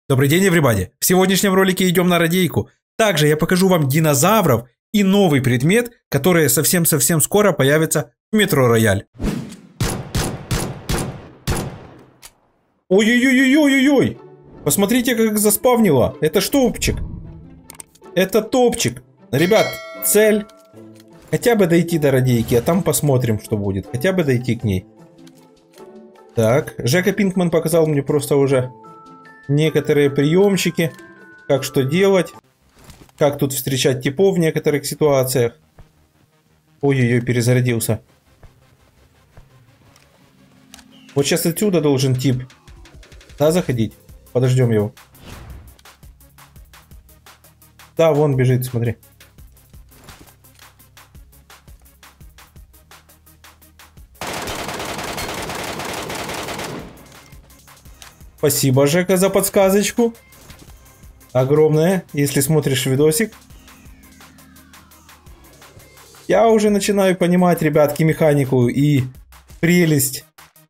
Добрый день, everybody! В сегодняшнем ролике идем на радейку. Также я покажу вам динозавров и новый предмет, который совсем-совсем скоро появится в Метро Рояль. Ой-ой-ой-ой-ой-ой! Посмотрите, как заспавнило. Это топчик. Это топчик. Ребят, цель хотя бы дойти до радейки, а там посмотрим, что будет. Хотя бы дойти к ней. Так, Жека Пинкман показал мне просто уже некоторые приемчики, как что делать, как тут встречать типов в некоторых ситуациях. Ой-ой-ой, перезарядился. Вот сейчас отсюда должен тип, да, заходить. Подождем его. Да, вон бежит, смотри. Спасибо, Жека, за подсказочку. Огромное, если смотришь видосик. Я уже начинаю понимать, ребятки, механику и прелесть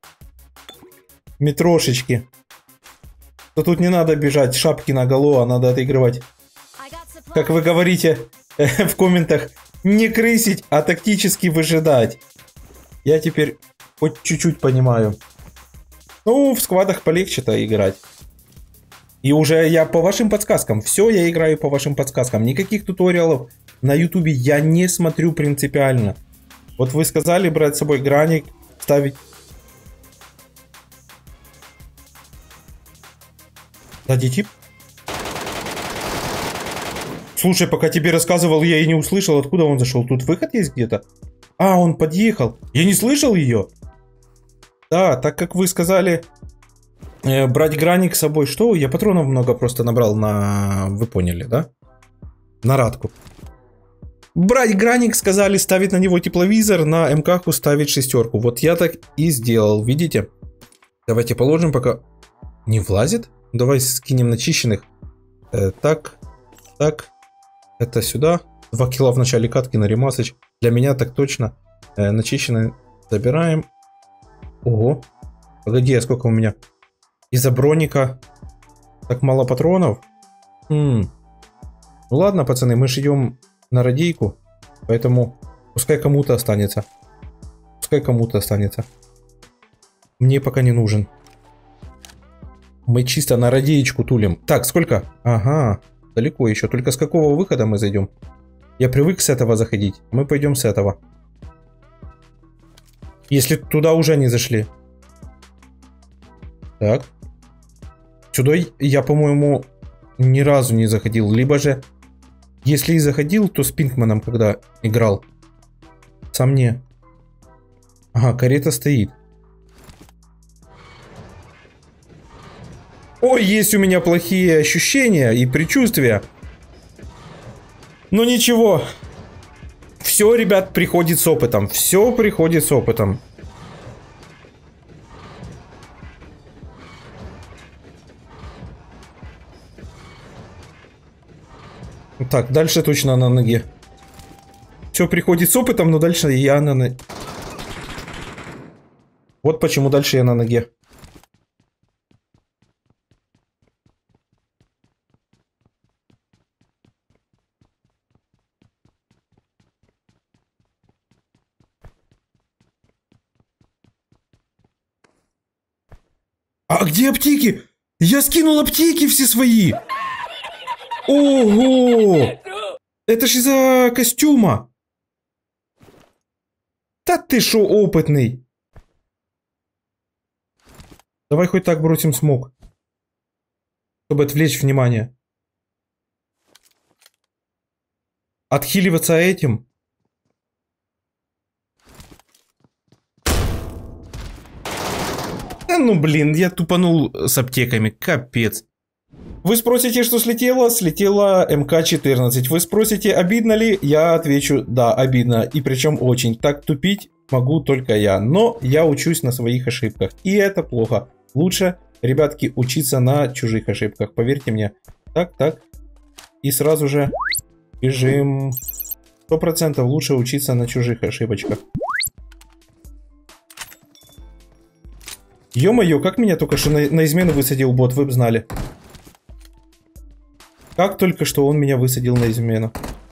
метрошечки. То тут не надо бежать шапки наголо, а надо отыгрывать. Как вы говорите в комментах, не крысить, а тактически выжидать. Я теперь хоть чуть-чуть понимаю. Ну, в сквадах полегче-то играть. И уже я по вашим подсказкам. Все, я играю по вашим подсказкам. Никаких туториалов на ютубе я не смотрю принципиально. Вот вы сказали брать с собой граник, ставить. Сзади тип. Слушай, пока тебе рассказывал, я и не услышал, откуда он зашел. Тут выход есть где-то? А, он подъехал. Я не слышал ее. Да, так как вы сказали брать граник с собой, что? Я патронов много просто набрал на... Вы поняли, да? На радку. Брать граник, сказали, ставить на него тепловизор, на МК-ку ставить шестерку. Вот я так и сделал, видите? Давайте положим, пока... Не влазит? Давай скинем начищенных. Так, так. Это сюда. 2 кило в начале катки на ремасыч. Для меня так точно. Начищенные забираем. Ого. Погоди, а сколько у меня? Из-за броника так мало патронов? Ну ладно, пацаны, мы же идем на радейку. Поэтому пускай кому-то останется. Пускай кому-то останется. Мне пока не нужен. Мы чисто на радеечку тулим. Так, сколько? Ага, далеко еще. Только с какого выхода мы зайдем? Я привык с этого заходить. Мы пойдем с этого. Если туда уже не зашли. Так. Сюда я, по-моему, ни разу не заходил. Либо же, если и заходил, то с Пинкманом, когда играл. Сам не. Ага, карета стоит. Ой, есть у меня плохие ощущения и предчувствия. Но ничего. Все, ребят, приходит с опытом. Все приходит с опытом. Так, дальше точно на ноге. Все приходит с опытом, но дальше я на ноге. Вот почему дальше я на ноге. А где аптеки? Я скинул аптеки все свои. Ого! Это ж из-за костюма. Да ты шо, опытный? Давай хоть так бросим смог, чтобы отвлечь внимание. Отхиливаться этим. Да ну блин, я тупанул с аптеками, капец. Вы спросите, что слетело? Слетела МК-14. Вы спросите, обидно ли? Я отвечу, да, обидно. И причем очень. Так тупить могу только я. Но я учусь на своих ошибках. И это плохо. Лучше, ребятки, учиться на чужих ошибках. Поверьте мне. Так, так. И сразу же бежим. 100% лучше учиться на чужих ошибочках. Ё-моё, как меня только что на измену высадил бот, вы бы знали. Как только что он меня высадил на измену.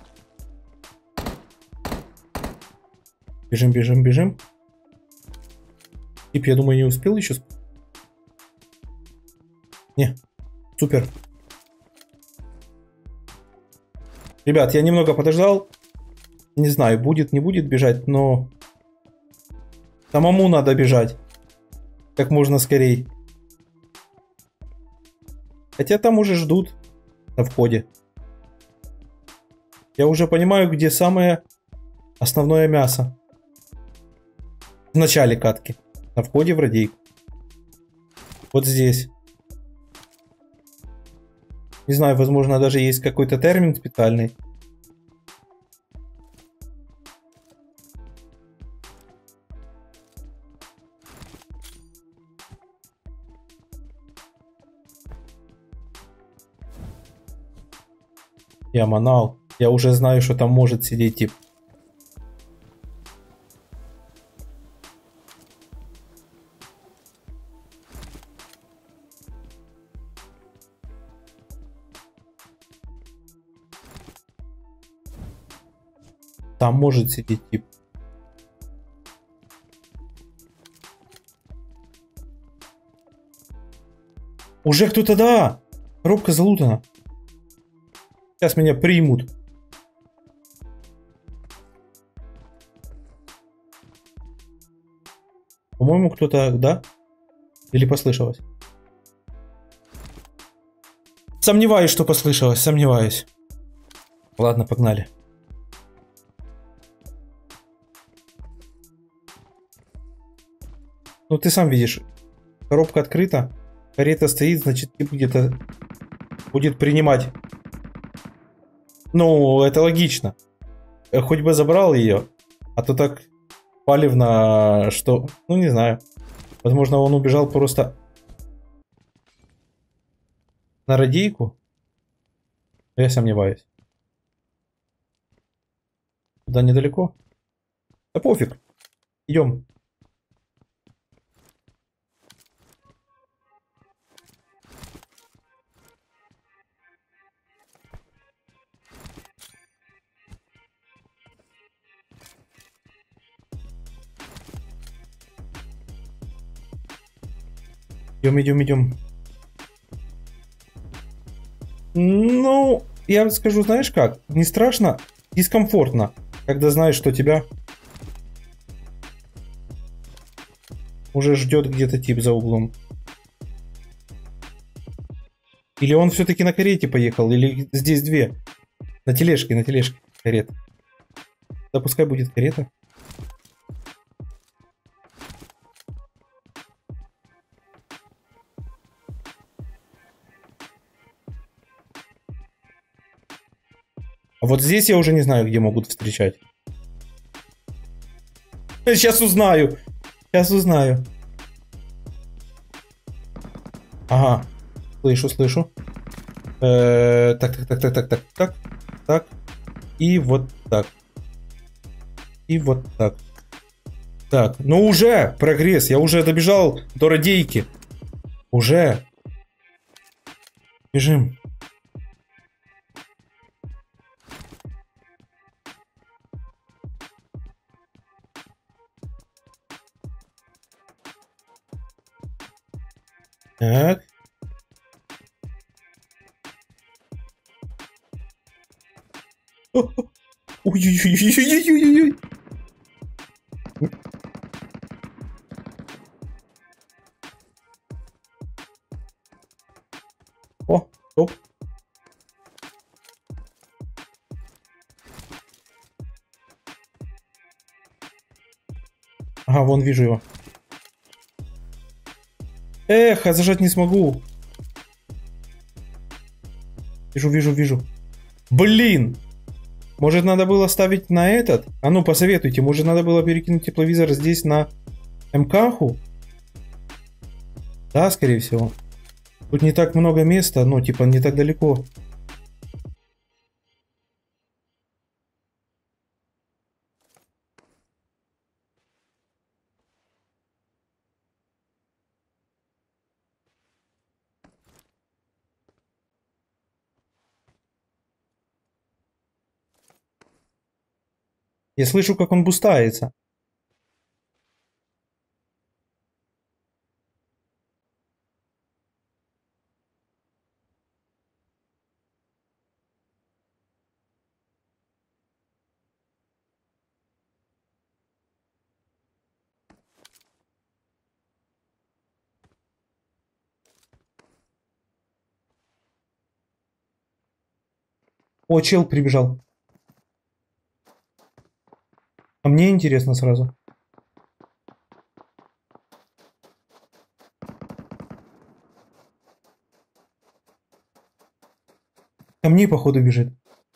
Бежим, бежим, бежим. Тип, я думаю, не успел еще. Не, супер. Ребят, я немного подождал. Не знаю, будет, не будет бежать, но... Самому надо бежать. Как можно скорей. Хотя там уже ждут на входе. Я уже понимаю, где самое основное мясо. В начале катки. На входе в радейку. Вот здесь. Не знаю, возможно, даже есть какой-то термин специальный. Я манал. Я уже знаю, что там может сидеть тип. Там может сидеть тип. Уже кто-то, да! Коробка залутана. Сейчас меня примут. По-моему, кто-то, да? Или послышалось? Сомневаюсь, что послышалось, сомневаюсь. Ладно, погнали. Ну, ты сам видишь. Коробка открыта. Карета стоит, значит, тип где-то будет принимать. Ну, это логично. Хоть бы забрал ее. А то так палевно, что... Ну, не знаю. Возможно, он убежал просто на радийку. Я сомневаюсь. Туда недалеко. Да пофиг. Идем. Идем, идем, идем. Ну, я скажу, знаешь как? Не страшно, дискомфортно, когда знаешь, что тебя уже ждет где-то тип за углом. Или он все-таки на карете поехал, или здесь две. На тележке карета. Да пускай будет карета. А вот здесь я уже не знаю, где могут встречать. Сейчас узнаю. Сейчас узнаю. Ага. Слышу, слышу. Так. И вот так. И вот так. Так, ну уже прогресс. Я уже добежал до радейки. Уже. Бежим. Так. Ой-ой-ой-ой-ой-ой-ой-ой. О, стоп. Ага, вон вижу его. Эх, а зажать не смогу. Вижу. Блин! Может, надо было ставить на этот? А ну, посоветуйте. Может, надо было перекинуть тепловизор здесь на МКху? Да, скорее всего. Тут не так много места, ну, типа, не так далеко. Я слышу, как он бустается. О, чел прибежал. А мне интересно сразу. Ко мне, походу, бежит.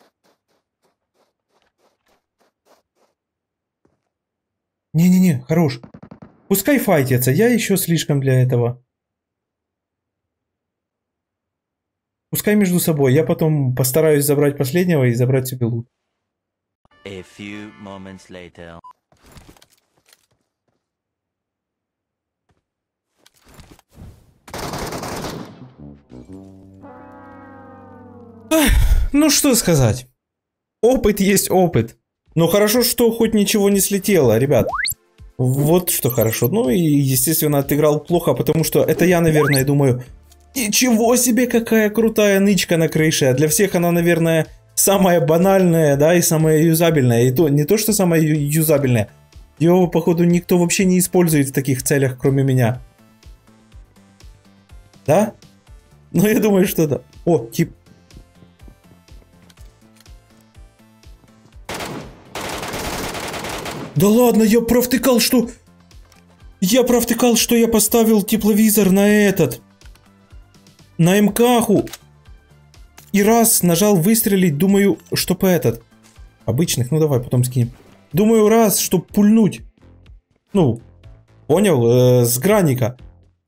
Не-не-не, хорош. Пускай файтятся, я еще слишком для этого. Пускай между собой, я потом постараюсь забрать последнего и забрать себе лут. A few moments later. Ну что сказать. Опыт есть опыт. Но хорошо, что хоть ничего не слетело, ребят. Вот что хорошо. Ну и, естественно, отыграл плохо, потому что это я, наверное, думаю... Ничего себе, какая крутая нычка на крыше. А для всех она, наверное, самая банальная, да, и самая юзабельная. И то, не то, что самая юзабельная. Его, походу, никто вообще не использует в таких целях, кроме меня. Да? Ну, я думаю, что да. О, тип... Да ладно, я провтыкал, что... Я провтыкал, что я поставил тепловизор на этот... На МКху. И раз нажал выстрелить, думаю, чтоб этот... Обычных, ну давай потом скинем. Думаю, раз, чтоб пульнуть. Ну, понял, с граника.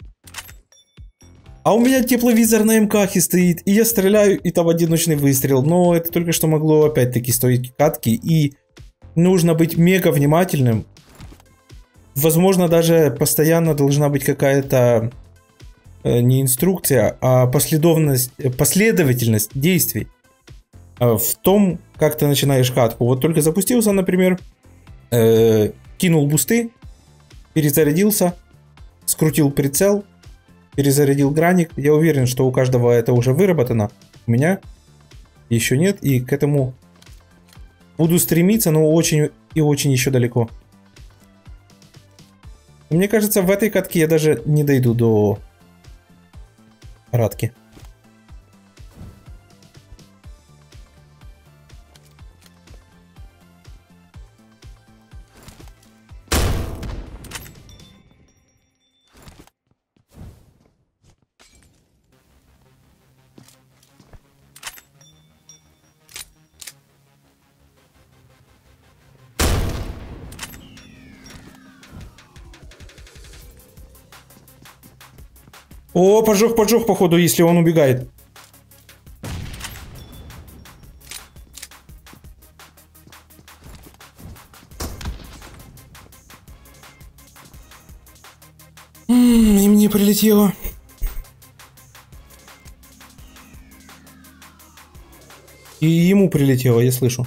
А у меня тепловизор на МКхе стоит, и я стреляю, и там одиночный выстрел. Но это только что могло опять-таки стоить катки, и... Нужно быть мега внимательным. Возможно, даже постоянно должна быть какая-то не инструкция, а последовательность действий в том, как ты начинаешь катку. Вот только запустился, например, кинул бусты, перезарядился, скрутил прицел, перезарядил граник. Я уверен, что у каждого это уже выработано. У меня еще нет, и к этому... Буду стремиться, но очень и очень еще далеко. Мне кажется, в этой катке я даже не дойду до радки. О, поджог, походу, если он убегает. И мне прилетело. И ему прилетело, я слышу.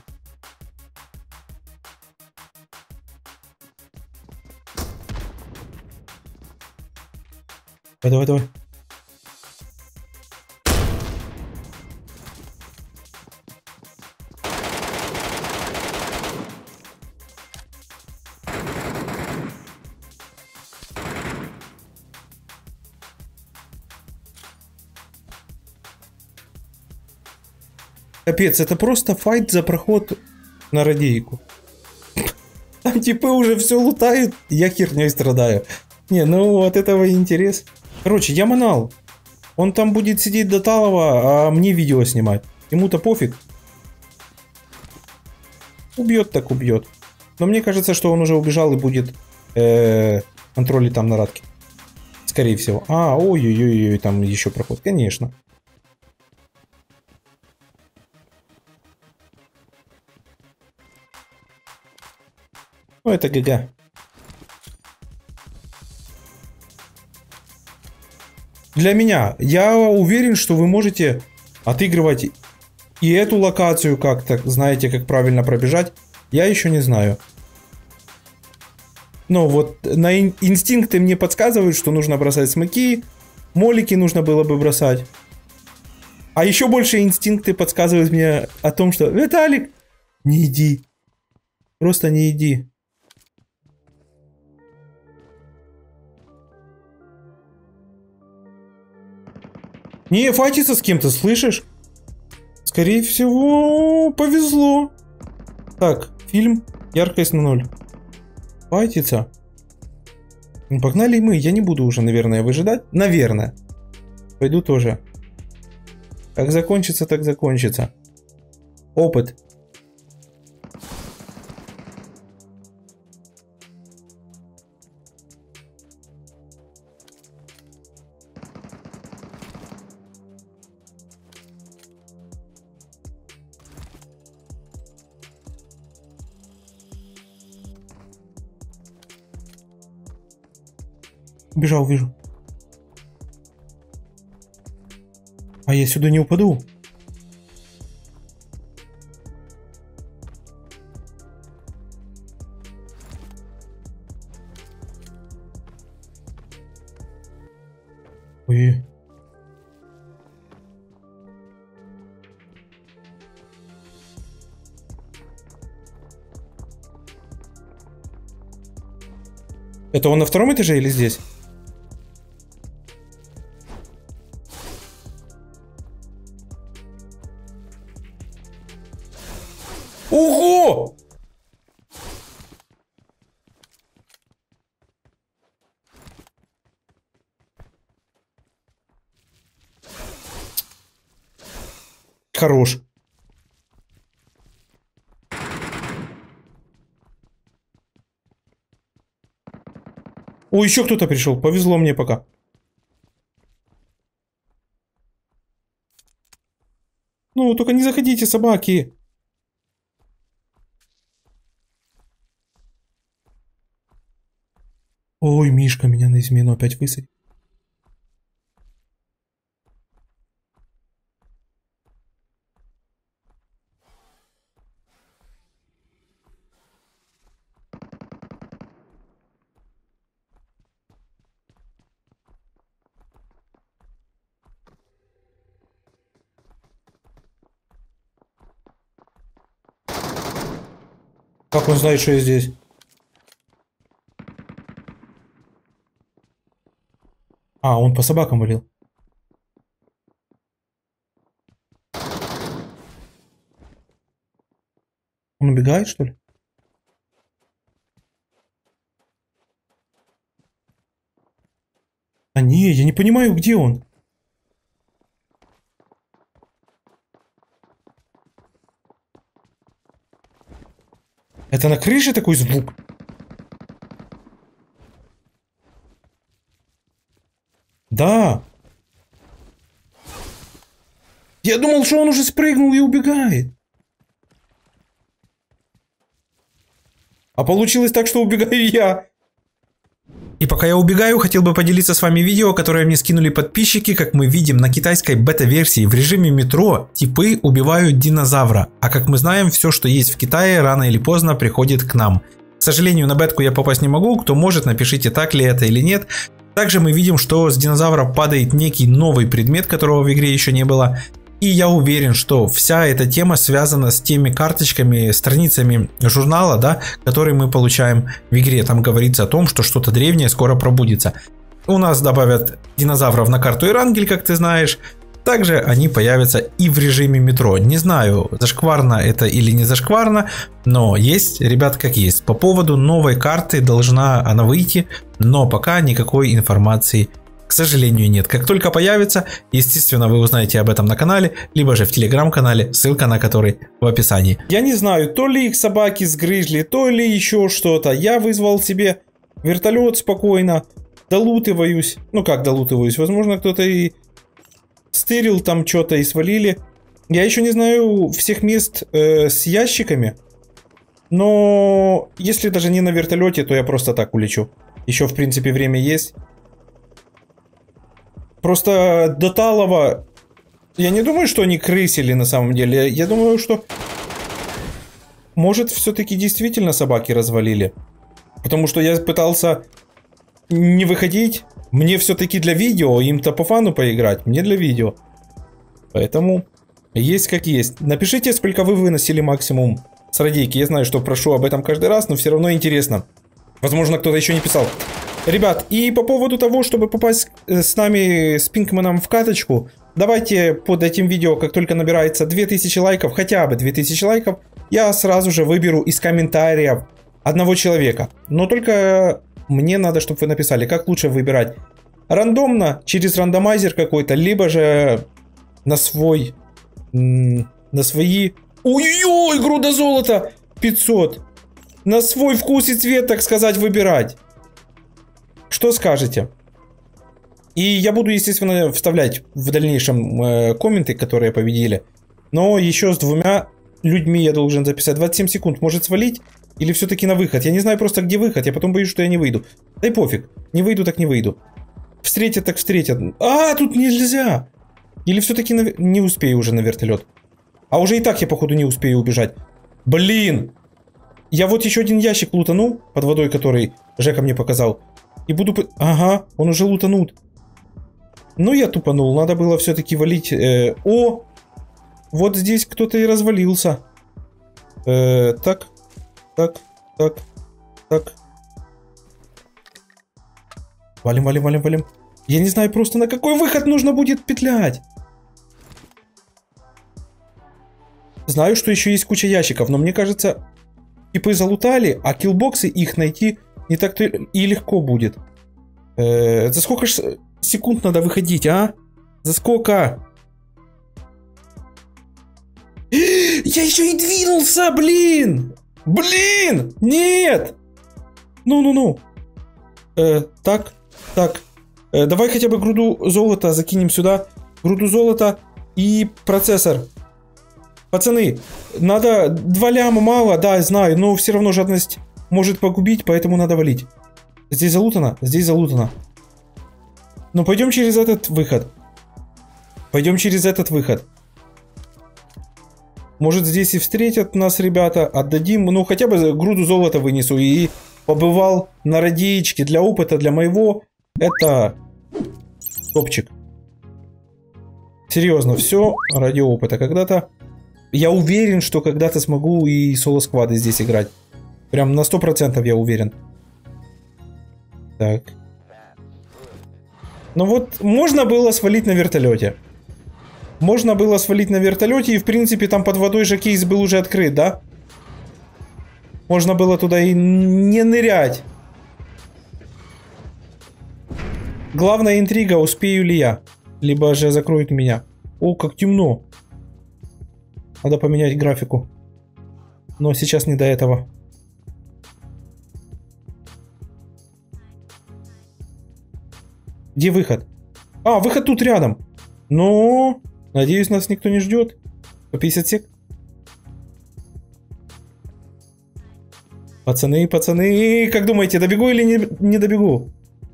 Давай, давай. Капец, это просто файт за проход на радейку. Там типы уже все лутают, я херней страдаю. Не, ну от этого интерес. Короче, я манал. Он там будет сидеть до талого, а мне видео снимать. Ему-то пофиг. Убьет так убьет. Но мне кажется, что он уже убежал и будет контролить там на радке. Скорее всего. А, ой-ой-ой, там еще проход. Конечно. Ну, это ГГ. Для меня. Я уверен, что вы можете отыгрывать и эту локацию как-то, знаете, как правильно пробежать. Я еще не знаю. Но вот на инстинкты мне подсказывают, что нужно бросать смоки, молики нужно было бы бросать. А еще больше инстинкты подсказывают мне о том, что Виталик, не иди. Просто не иди. Не, файтится с кем-то, слышишь? Скорее всего, повезло. Так, фильм, яркость на 0. Файтится. Ну, погнали мы, я не буду уже, наверное, выжидать. Наверное. Пойду тоже. Как закончится, так закончится. Опыт. Бежал, вижу. А я сюда не упаду. Ой. Это он на втором этаже или здесь? Ого! Хорош. О, еще кто-то пришел. Повезло мне пока. Ну, только не заходите, собаки. Ой, Мишка меня на измену опять высадил. Как он знает, что я здесь? А, он по собакам валил. Он убегает, что ли? А не, я не понимаю, где он. Это на крыше такой звук? Да. Я думал, что он уже спрыгнул и убегает. А получилось так, что убегаю я. И пока я убегаю, хотел бы поделиться с вами видео, которое мне скинули подписчики. Как мы видим, на китайской бета-версии в режиме метро типы убивают динозавра. А как мы знаем, все, что есть в Китае, рано или поздно приходит к нам. К сожалению, на бетку я попасть не могу. Кто может, напишите, так ли это или нет. Также мы видим, что с динозавра падает некий новый предмет, которого в игре еще не было. И я уверен, что вся эта тема связана с теми карточками, страницами журнала, да, которые мы получаем в игре. Там говорится о том, что что-то древнее скоро пробудится. У нас добавят динозавров на карту Эрангель, как ты знаешь. Также они появятся и в режиме метро. Не знаю, зашкварно это или не зашкварно, но есть, ребят, как есть. По поводу новой карты должна она выйти, но пока никакой информации, к сожалению, нет. Как только появится, естественно, вы узнаете об этом на канале, либо же в телеграм-канале, ссылка на который в описании. Я не знаю, то ли их собаки сгрызли, то ли еще что-то. Я вызвал себе вертолет спокойно, долутываюсь. Ну как долутываюсь? Возможно, кто-то и стырил там что-то и свалили. Я еще не знаю всех мест с ящиками. Но если даже не на вертолете, то я просто так улечу. Еще, в принципе, время есть. Просто до Талова я не думаю, что они крысили на самом деле. Я думаю, что может все-таки действительно собаки развалили. Потому что я пытался не выходить. Мне все-таки для видео, им-то по фану поиграть, мне для видео. Поэтому есть как есть. Напишите, сколько вы выносили максимум с радийки. Я знаю, что прошу об этом каждый раз, но все равно интересно. Возможно, кто-то еще не писал. Ребят, и по поводу того, чтобы попасть с нами, с Пинкманом в каточку, давайте под этим видео, как только набирается 2000 лайков, хотя бы 2000 лайков, я сразу же выберу из комментариев одного человека. Но только мне надо, чтобы вы написали, как лучше выбирать. Рандомно, через рандомайзер какой-то, либо же на свой... На свои... Ой-ой-ой, груда золота! 500. На свой вкус и цвет, так сказать, выбирать. Что скажете? И я буду, естественно, вставлять в дальнейшем комменты, которые победили. Но еще с 2 людьми я должен записать. 27 секунд. Может свалить? Или все-таки на выход? Я не знаю просто, где выход. Я потом боюсь, что я не выйду. Да и пофиг. Не выйду, так не выйду. Встретят, так встретят. А, тут нельзя. Или все-таки не успею уже на вертолет. А уже и так я, походу, не успею убежать. Блин. Я вот еще один ящик лутанул под водой, который Жека мне показал. И буду... Ага, он уже лутанут. Ну, я тупанул. Надо было все-таки валить... О! Вот здесь кто-то и развалился. Так. Так. Так. Так. Валим, валим, валим, валим. Я не знаю просто, на какой выход нужно будет петлять. Знаю, что еще есть куча ящиков, но мне кажется... Типы залутали, а киллбоксы их найти не так-то и легко будет. За сколько ж секунд надо выходить, а? За сколько? Я еще и двинулся, блин! Блин! Нет! Ну-ну-ну. Так, так. Давай хотя бы груду золота закинем сюда. Груду золота и процессор. Пацаны, надо 2 ляма мало, да, знаю, но все равно жадность может погубить, поэтому надо валить. Здесь залутано? Здесь залутано. Ну, пойдем через этот выход. Пойдем через этот выход. Может, здесь и встретят нас ребята, отдадим, ну, хотя бы груду золота вынесу и побывал на радиечке для опыта, для моего. Это топчик. Серьезно, все ради опыта. Когда-то... Я уверен, что когда-то смогу и соло-сквады здесь играть. Прям на 100% я уверен. Так. Ну вот, можно было свалить на вертолете. Можно было свалить на вертолете, и в принципе там под водой же кейс был уже открыт, да? Можно было туда и не нырять. Главная интрига, успею ли я. Либо же закроют меня. О, как темно. Надо поменять графику. Но сейчас не до этого. Где выход? А, выход тут рядом. Но, надеюсь, нас никто не ждет. По 50 сек. Пацаны, пацаны, как думаете, добегу или не добегу?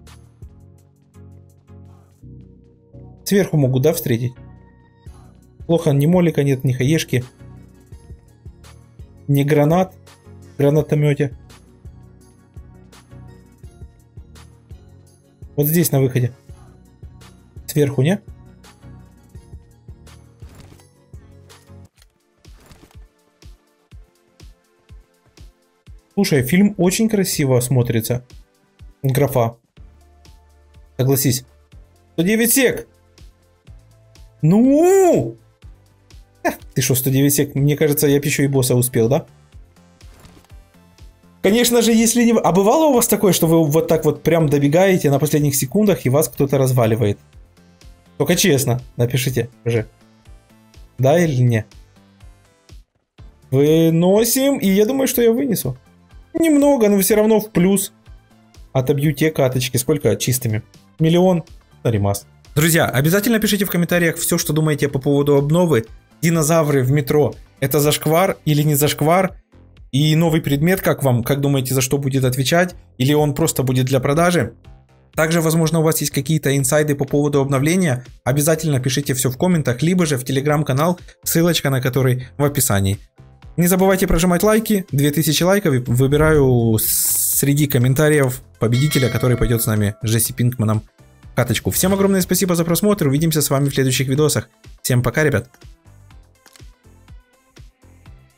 Сверху могут, да, встретить? Плохо, ни молика нет, ни хаешки. Ни гранат в гранатомете. Вот здесь на выходе. Сверху, не? Слушай, фильм очень красиво смотрится. Графа. Согласись. 109 сек! Ну! Ты что, 109 сек? Мне кажется, я еще и босса успел, да? Конечно же, если не... А бывало у вас такое, что вы вот так вот прям добегаете на последних секундах и вас кто-то разваливает? Только честно, напишите уже. Да или не? Выносим, и я думаю, что я вынесу. Немного, но все равно в плюс. Отобью те каточки. Сколько чистыми? 1 000 000 на ремас. Друзья, обязательно пишите в комментариях все, что думаете по поводу обновы. Динозавры в метро. Это зашквар или не зашквар? И новый предмет, как вам? Как думаете, за что будет отвечать? Или он просто будет для продажи? Также, возможно, у вас есть какие-то инсайды по поводу обновления. Обязательно пишите все в комментах, либо же в телеграм-канал, ссылочка на который в описании. Не забывайте прожимать лайки. 2000 лайков и выбираю среди комментариев победителя, который пойдет с нами, Джесси Пинкманом, в каточку. Всем огромное спасибо за просмотр. Увидимся с вами в следующих видосах. Всем пока, ребят.